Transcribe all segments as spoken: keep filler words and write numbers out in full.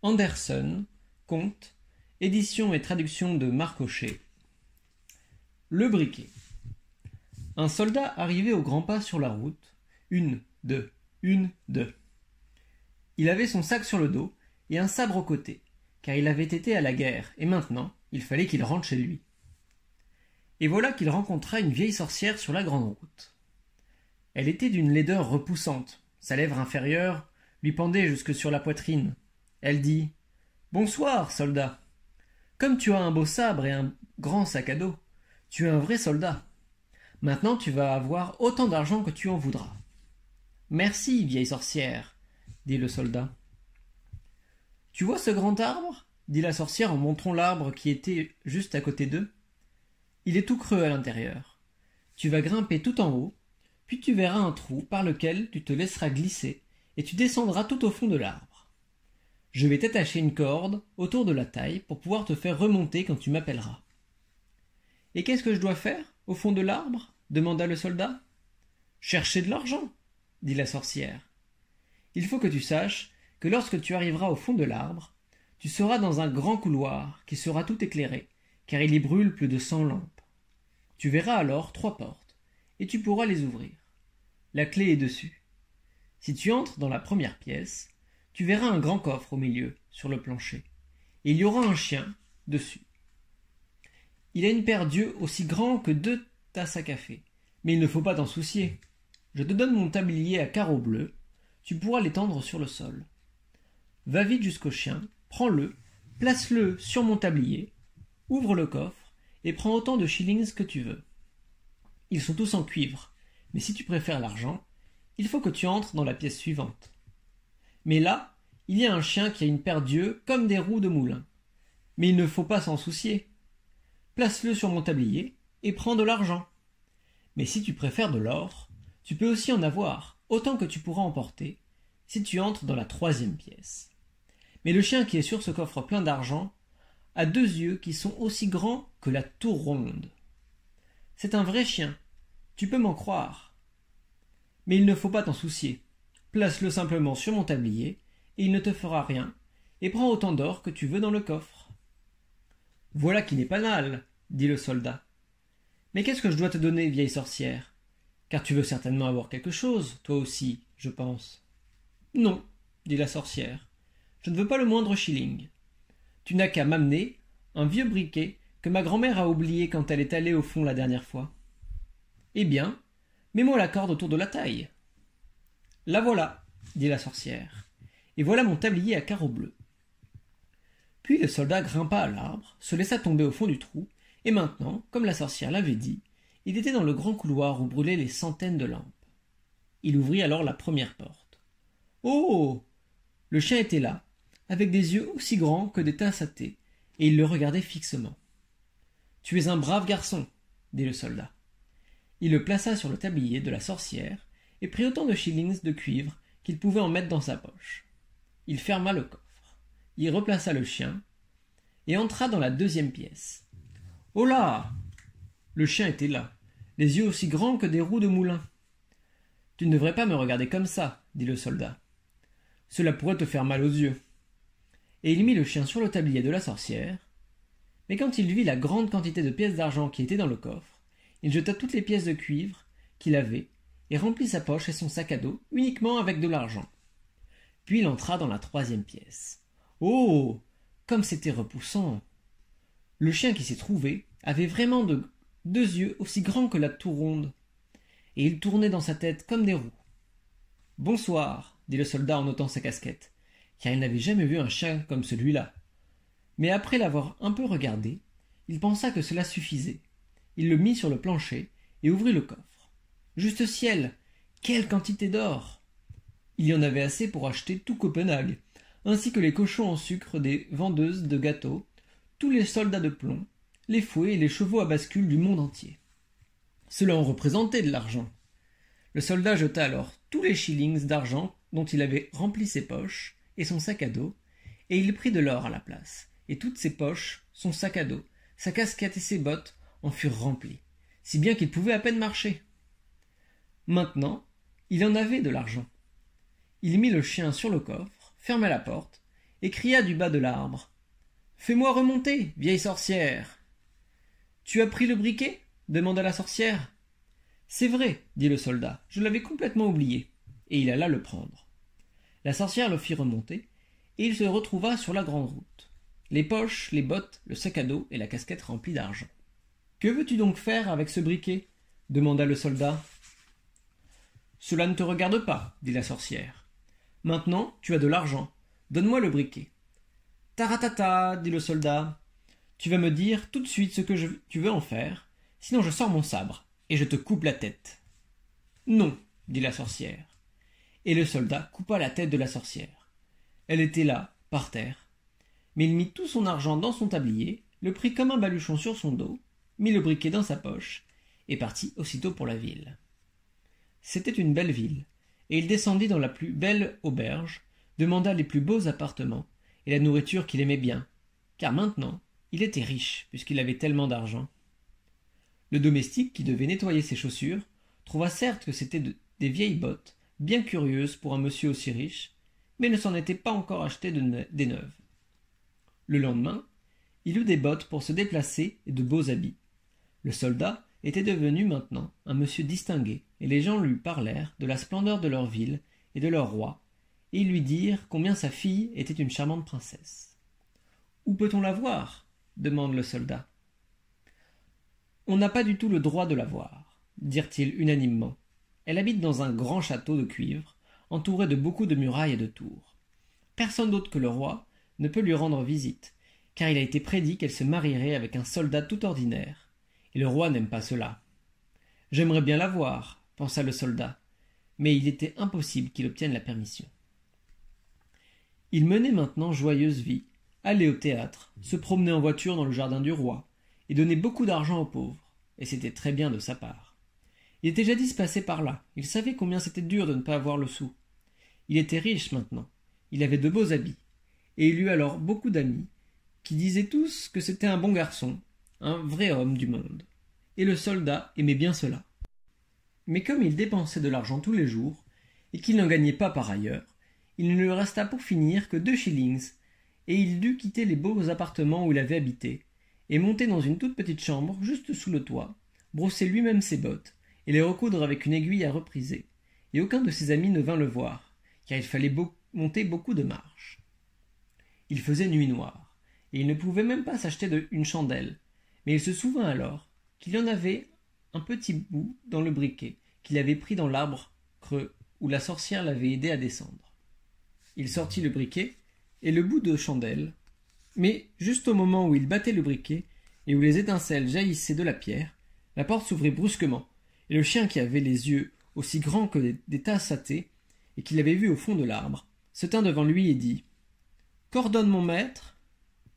Andersen, conte, édition et traduction de Marc Hocher. Le briquet. Un soldat arrivait au grand pas sur la route. Une, deux, une, deux. Il avait son sac sur le dos et un sabre au côté, car il avait été à la guerre, et maintenant, il fallait qu'il rentre chez lui. Et voilà qu'il rencontra une vieille sorcière sur la grande route. Elle était d'une laideur repoussante. Sa lèvre inférieure lui pendait jusque sur la poitrine. Elle dit « Bonsoir, soldat. Comme tu as un beau sabre et un grand sac à dos, tu es un vrai soldat. Maintenant tu vas avoir autant d'argent que tu en voudras. »« Merci, vieille sorcière, » dit le soldat. « Tu vois ce grand arbre ?» dit la sorcière en montrant l'arbre qui était juste à côté d'eux. « Il est tout creux à l'intérieur. Tu vas grimper tout en haut, puis tu verras un trou par lequel tu te laisseras glisser et tu descendras tout au fond de l'arbre. Je vais t'attacher une corde autour de la taille pour pouvoir te faire remonter quand tu m'appelleras. »« Et qu'est-ce que je dois faire au fond de l'arbre ?» demanda le soldat. « Chercher de l'argent, » dit la sorcière. « Il faut que tu saches que lorsque tu arriveras au fond de l'arbre, tu seras dans un grand couloir qui sera tout éclairé, car il y brûle plus de cent lampes. Tu verras alors trois portes, et tu pourras les ouvrir. La clé est dessus. Si tu entres dans la première pièce, tu verras un grand coffre au milieu, sur le plancher, et il y aura un chien dessus. Il a une paire d'yeux aussi grands que deux tasses à café, mais il ne faut pas t'en soucier. Je te donne mon tablier à carreaux bleus, tu pourras l'étendre sur le sol. Va vite jusqu'au chien, prends-le, place-le sur mon tablier, ouvre le coffre et prends autant de shillings que tu veux. Ils sont tous en cuivre, mais si tu préfères l'argent, il faut que tu entres dans la pièce suivante. Mais là, il y a un chien qui a une paire d'yeux comme des roues de moulin. Mais il ne faut pas s'en soucier. Place-le sur mon tablier et prends de l'argent. Mais si tu préfères de l'or, tu peux aussi en avoir, autant que tu pourras en porter, si tu entres dans la troisième pièce. Mais le chien qui est sur ce coffre plein d'argent a deux yeux qui sont aussi grands que la tour ronde. C'est un vrai chien, tu peux m'en croire. Mais il ne faut pas t'en soucier. Place-le simplement sur mon tablier, et il ne te fera rien, et prends autant d'or que tu veux dans le coffre. »« Voilà qui n'est pas mal, » dit le soldat. « Mais qu'est-ce que je dois te donner, vieille sorcière ? Car tu veux certainement avoir quelque chose, toi aussi, je pense. »« Non, » dit la sorcière, « je ne veux pas le moindre shilling. Tu n'as qu'à m'amener un vieux briquet que ma grand-mère a oublié quand elle est allée au fond la dernière fois. »« Eh bien, mets-moi la corde autour de la taille. »« La voilà, » dit la sorcière, « et voilà mon tablier à carreaux bleus. » Puis le soldat grimpa à l'arbre, se laissa tomber au fond du trou, et maintenant, comme la sorcière l'avait dit, il était dans le grand couloir où brûlaient les centaines de lampes. Il ouvrit alors la première porte. Oh ! Le chien était là, avec des yeux aussi grands que des tasses à thé, et il le regardait fixement. « Tu es un brave garçon, » dit le soldat. Il le plaça sur le tablier de la sorcière et prit autant de shillings de cuivre qu'il pouvait en mettre dans sa poche. Il ferma le coffre, y replaça le chien et entra dans la deuxième pièce. « Oh là ! Le chien était là, les yeux aussi grands que des roues de moulin. « Tu ne devrais pas me regarder comme ça, » dit le soldat. « Cela pourrait te faire mal aux yeux. » Et il mit le chien sur le tablier de la sorcière. Mais quand il vit la grande quantité de pièces d'argent qui étaient dans le coffre, il jeta toutes les pièces de cuivre qu'il avait et remplit sa poche et son sac à dos uniquement avec de l'argent. Puis il entra dans la troisième pièce. Oh ! Comme c'était repoussant ! Le chien qui s'y trouvait avait vraiment de deux yeux aussi grands que la tour ronde, et il tournait dans sa tête comme des roues. « Bonsoir, » dit le soldat en ôtant sa casquette, car il n'avait jamais vu un chien comme celui-là. Mais après l'avoir un peu regardé, il pensa que cela suffisait. Il le mit sur le plancher et ouvrit le coffre. Juste ciel, quelle quantité d'or! Il y en avait assez pour acheter tout Copenhague, ainsi que les cochons en sucre des vendeuses de gâteaux, tous les soldats de plomb, les fouets et les chevaux à bascule du monde entier. Cela en représentait de l'argent. Le soldat jeta alors tous les shillings d'argent dont il avait rempli ses poches et son sac à dos, et il prit de l'or à la place, et toutes ses poches, son sac à dos, sa casquette et ses bottes en furent remplies, si bien qu'il pouvait à peine marcher. Maintenant, il en avait de l'argent. Il mit le chien sur le coffre, ferma la porte, et cria du bas de l'arbre. « Fais-moi remonter, vieille sorcière !»« Tu as pris le briquet ?» demanda la sorcière. « C'est vrai, dit le soldat, je l'avais complètement oublié. » Et il alla le prendre. La sorcière le fit remonter, et il se retrouva sur la grande route. Les poches, les bottes, le sac à dos et la casquette remplie d'argent. « Que veux-tu donc faire avec ce briquet ?» demanda le soldat. « Cela ne te regarde pas, dit la sorcière. Maintenant, tu as de l'argent. Donne-moi le briquet. »« Taratata, dit le soldat. Tu vas me dire tout de suite ce que je, tu veux en faire, sinon je sors mon sabre et je te coupe la tête. »« Non, dit la sorcière. » Et le soldat coupa la tête de la sorcière. Elle était là, par terre. Mais il mit tout son argent dans son tablier, le prit comme un baluchon sur son dos, mit le briquet dans sa poche, et partit aussitôt pour la ville. C'était une belle ville, et il descendit dans la plus belle auberge, demanda les plus beaux appartements, et la nourriture qu'il aimait bien, car maintenant il était riche, puisqu'il avait tellement d'argent. Le domestique, qui devait nettoyer ses chaussures, trouva certes que c'étaient de, des vieilles bottes, bien curieuses pour un monsieur aussi riche, mais ne s'en était pas encore acheté de ne- des neuves. Le lendemain, il eut des bottes pour se déplacer et de beaux habits. Le soldat était devenu maintenant un monsieur distingué, et les gens lui parlèrent de la splendeur de leur ville et de leur roi, et ils lui dirent combien sa fille était une charmante princesse. « Où peut-on la voir ?» demande le soldat. « On n'a pas du tout le droit de la voir, » dirent-ils unanimement. « Elle habite dans un grand château de cuivre, entouré de beaucoup de murailles et de tours. Personne d'autre que le roi ne peut lui rendre visite, car il a été prédit qu'elle se marierait avec un soldat tout ordinaire, et le roi n'aime pas cela. J'aimerais bien la voir, pensa le soldat, mais il était impossible qu'il obtienne la permission. Il menait maintenant joyeuse vie, allait au théâtre, se promenait en voiture dans le jardin du roi, et donnait beaucoup d'argent aux pauvres, et c'était très bien de sa part. Il était jadis passé par là, il savait combien c'était dur de ne pas avoir le sou. Il était riche maintenant, il avait de beaux habits, et il eut alors beaucoup d'amis, qui disaient tous que c'était un bon garçon, un vrai homme du monde. Et le soldat aimait bien cela. Mais comme il dépensait de l'argent tous les jours, et qu'il n'en gagnait pas par ailleurs, il ne lui resta pour finir que deux shillings, et il dut quitter les beaux appartements où il avait habité, et monter dans une toute petite chambre juste sous le toit, brosser lui-même ses bottes, et les recoudre avec une aiguille à repriser, et aucun de ses amis ne vint le voir, car il fallait beau- monter beaucoup de marches. Il faisait nuit noire, et il ne pouvait même pas s'acheter de- une chandelle, mais il se souvint alors qu'il y en avait un petit bout dans le briquet qu'il avait pris dans l'arbre creux où la sorcière l'avait aidé à descendre. Il sortit le briquet et le bout de chandelle, mais juste au moment où il battait le briquet et où les étincelles jaillissaient de la pierre, la porte s'ouvrit brusquement, et le chien qui avait les yeux aussi grands que des, des tasses à thé, et qu'il avait vu au fond de l'arbre, se tint devant lui et dit « Qu'ordonne mon maître ?»« Comment ?»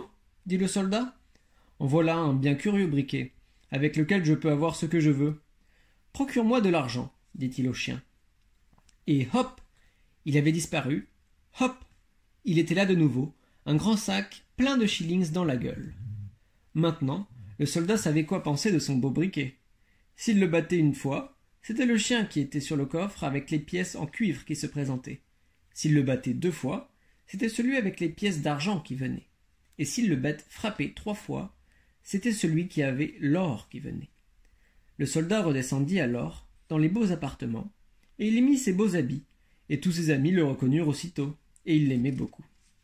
dit le soldat. « En voilà un bien curieux briquet, avec lequel je peux avoir ce que je veux. Procure-moi de l'argent, dit-il au chien. Et hop, il avait disparu. Hop, il était là de nouveau, un grand sac plein de shillings dans la gueule. Maintenant, le soldat savait quoi penser de son beau briquet. S'il le battait une fois, c'était le chien qui était sur le coffre avec les pièces en cuivre qui se présentaient. S'il le battait deux fois, c'était celui avec les pièces d'argent qui venait. Et s'il le bat frappait trois fois, c'était celui qui avait l'or qui venait. Le soldat redescendit alors dans les beaux appartements, et il y mit ses beaux habits, et tous ses amis le reconnurent aussitôt, et ils l'aimaient beaucoup.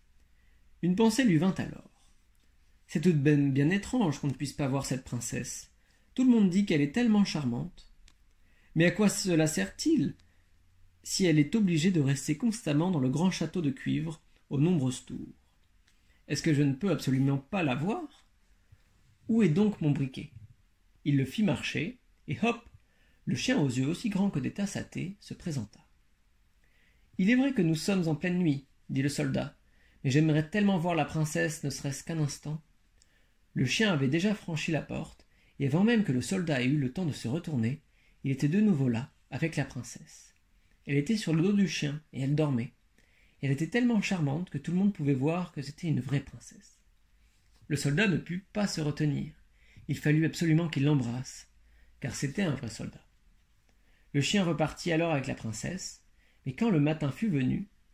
Une pensée lui vint alors. C'est tout de même bien étrange qu'on ne puisse pas voir cette princesse. Tout le monde dit qu'elle est tellement charmante. Mais à quoi cela sert-il si elle est obligée de rester constamment dans le grand château de cuivre aux nombreuses tours? Est-ce que je ne peux absolument pas la voir? Où est donc mon briquet? Il le fit marcher, et hop, le chien aux yeux aussi grands que des tasses à thé se présenta. « Il est vrai que nous sommes en pleine nuit, dit le soldat, mais j'aimerais tellement voir la princesse ne serait-ce qu'un instant. » Le chien avait déjà franchi la porte, et avant même que le soldat ait eu le temps de se retourner, il était de nouveau là, avec la princesse. Elle était sur le dos du chien, et elle dormait. Elle était tellement charmante que tout le monde pouvait voir que c'était une vraie princesse. Le soldat ne put pas se retenir. Il fallut absolument qu'il l'embrasse, car c'était un vrai soldat. Le chien repartit alors avec la princesse, mais quand le matin fut venu,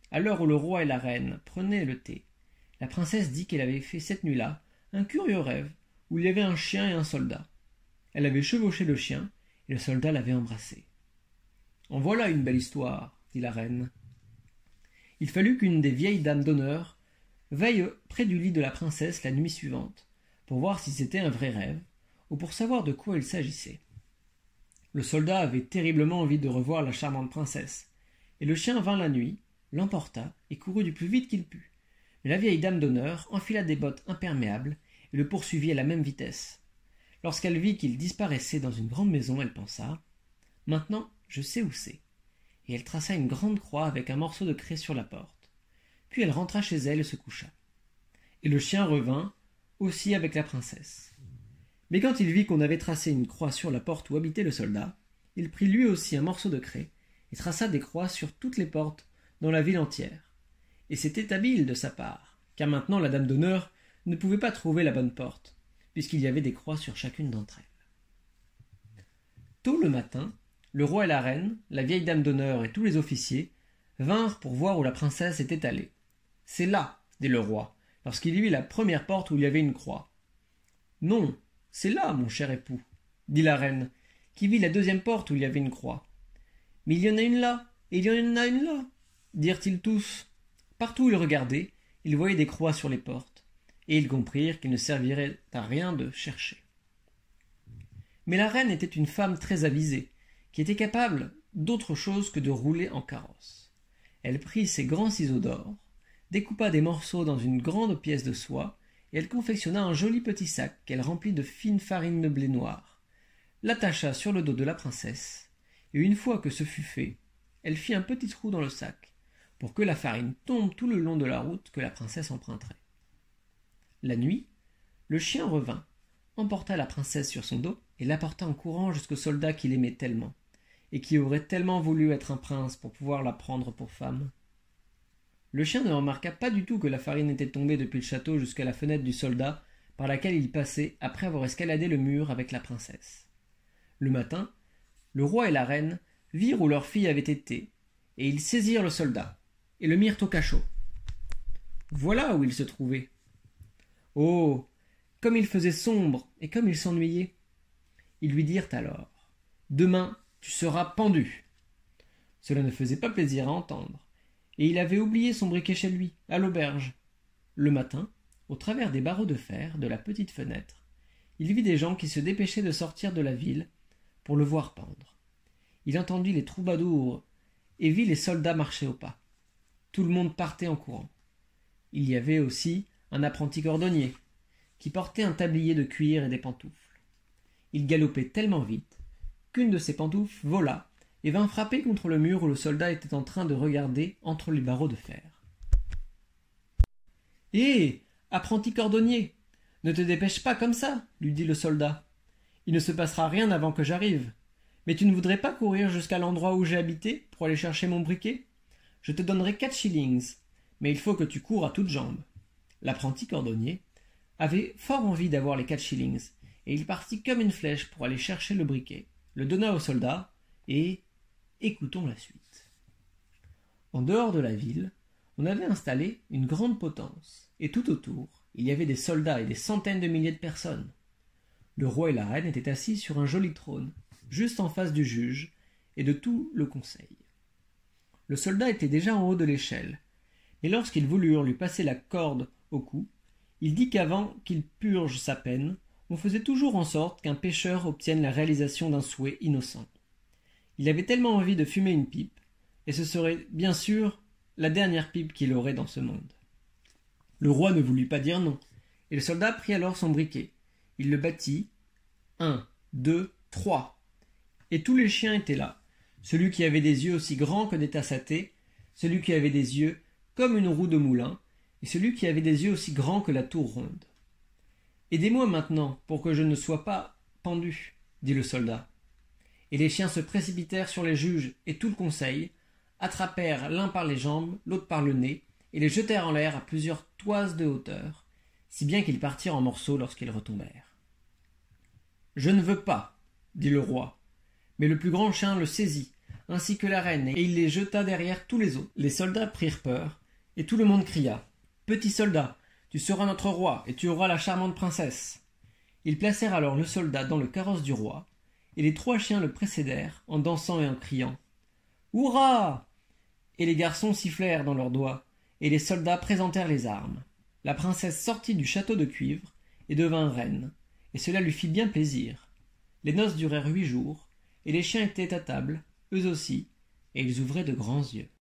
à l'heure où le roi et la reine prenaient le thé, la princesse dit qu'elle avait fait cette nuit-là un curieux rêve où il y avait un chien et un soldat. Elle avait chevauché le chien et le soldat l'avait embrassé. « En voilà une belle histoire, dit la reine. Il fallut qu'une des vieilles dames d'honneur veille près du lit de la princesse la nuit suivante, pour voir si c'était un vrai rêve, ou pour savoir de quoi il s'agissait. Le soldat avait terriblement envie de revoir la charmante princesse, et le chien vint la nuit, l'emporta et courut du plus vite qu'il put. Mais la vieille dame d'honneur enfila des bottes imperméables et le poursuivit à la même vitesse. Lorsqu'elle vit qu'il disparaissait dans une grande maison, elle pensa « Maintenant, je sais où c'est », et elle traça une grande croix avec un morceau de craie sur la porte. Puis elle rentra chez elle et se coucha. Et le chien revint, aussi avec la princesse. Mais quand il vit qu'on avait tracé une croix sur la porte où habitait le soldat, il prit lui aussi un morceau de craie et traça des croix sur toutes les portes dans la ville entière. Et c'était habile de sa part, car maintenant la dame d'honneur ne pouvait pas trouver la bonne porte, puisqu'il y avait des croix sur chacune d'entre elles. Tôt le matin, le roi et la reine, la vieille dame d'honneur et tous les officiers vinrent pour voir où la princesse était allée. « C'est là, dit le roi, lorsqu'il vit la première porte où il y avait une croix. « Non, c'est là, mon cher époux, dit la reine, qui vit la deuxième porte où il y avait une croix. « Mais il y en a une là, et il y en a une là, dirent-ils tous. Partout où ils regardaient, ils voyaient des croix sur les portes, et ils comprirent qu'il ne servirait à rien de chercher. Mais la reine était une femme très avisée, qui était capable d'autre chose que de rouler en carrosse. Elle prit ses grands ciseaux d'or, découpa des morceaux dans une grande pièce de soie, et elle confectionna un joli petit sac qu'elle remplit de fine farine de blé noir, l'attacha sur le dos de la princesse, et une fois que ce fut fait, elle fit un petit trou dans le sac, pour que la farine tombe tout le long de la route que la princesse emprunterait. La nuit, le chien revint, emporta la princesse sur son dos et l'apporta en courant jusqu'au soldat qu'il aimait tellement, et qui aurait tellement voulu être un prince pour pouvoir la prendre pour femme. Le chien ne remarqua pas du tout que la farine était tombée depuis le château jusqu'à la fenêtre du soldat par laquelle il passait après avoir escaladé le mur avec la princesse. Le matin, le roi et la reine virent où leur fille avait été, et ils saisirent le soldat, et le mirent au cachot. Voilà où il se trouvait. Oh, comme il faisait sombre, et comme il s'ennuyait. Ils lui dirent alors « Demain, tu seras pendu !» Cela ne faisait pas plaisir à entendre, et il avait oublié son briquet chez lui, à l'auberge. Le matin, au travers des barreaux de fer de la petite fenêtre, il vit des gens qui se dépêchaient de sortir de la ville pour le voir pendre. Il entendit les troubadours et vit les soldats marcher au pas. Tout le monde partait en courant. Il y avait aussi un apprenti cordonnier, qui portait un tablier de cuir et des pantoufles. Il galopait tellement vite qu'une de ses pantoufles vola et vint frapper contre le mur où le soldat était en train de regarder entre les barreaux de fer. « Hé, apprenti cordonnier, ne te dépêche pas comme ça, lui dit le soldat. Il ne se passera rien avant que j'arrive. Mais tu ne voudrais pas courir jusqu'à l'endroit où j'ai habité pour aller chercher mon briquet? Je te donnerai quatre shillings, mais il faut que tu cours à toutes jambes. » L'apprenti cordonnier avait fort envie d'avoir les quatre shillings, et il partit comme une flèche pour aller chercher le briquet, le donna au soldat, et écoutons la suite. En dehors de la ville, on avait installé une grande potence, et tout autour, il y avait des soldats et des centaines de milliers de personnes. Le roi et la reine étaient assis sur un joli trône, juste en face du juge et de tout le conseil. Le soldat était déjà en haut de l'échelle, mais lorsqu'ils voulurent lui passer la corde au cou, il dit qu'avant qu'il purge sa peine, on faisait toujours en sorte qu'un pécheur obtienne la réalisation d'un souhait innocent. Il avait tellement envie de fumer une pipe, et ce serait bien sûr la dernière pipe qu'il aurait dans ce monde. Le roi ne voulut pas dire non, et le soldat prit alors son briquet. Il le battit. Un, deux, trois. Et tous les chiens étaient là. Celui qui avait des yeux aussi grands que des tasses à thé, celui qui avait des yeux comme une roue de moulin, et celui qui avait des yeux aussi grands que la tour ronde. « Aidez-moi maintenant, pour que je ne sois pas pendu, » dit le soldat. Et les chiens se précipitèrent sur les juges et tout le conseil, attrapèrent l'un par les jambes, l'autre par le nez, et les jetèrent en l'air à plusieurs toises de hauteur, si bien qu'ils partirent en morceaux lorsqu'ils retombèrent. « Je ne veux pas, » dit le roi. Mais le plus grand chien le saisit, ainsi que la reine, et il les jeta derrière tous les autres. Les soldats prirent peur, et tout le monde cria « Petit soldat, tu seras notre roi, et tu auras la charmante princesse !» Ils placèrent alors le soldat dans le carrosse du roi, et les trois chiens le précédèrent en dansant et en criant « Hurrah !» Et les garçons sifflèrent dans leurs doigts, et les soldats présentèrent les armes. La princesse sortit du château de cuivre et devint reine, et cela lui fit bien plaisir. Les noces durèrent huit jours, et les chiens étaient à table, eux aussi, et ils ouvraient de grands yeux.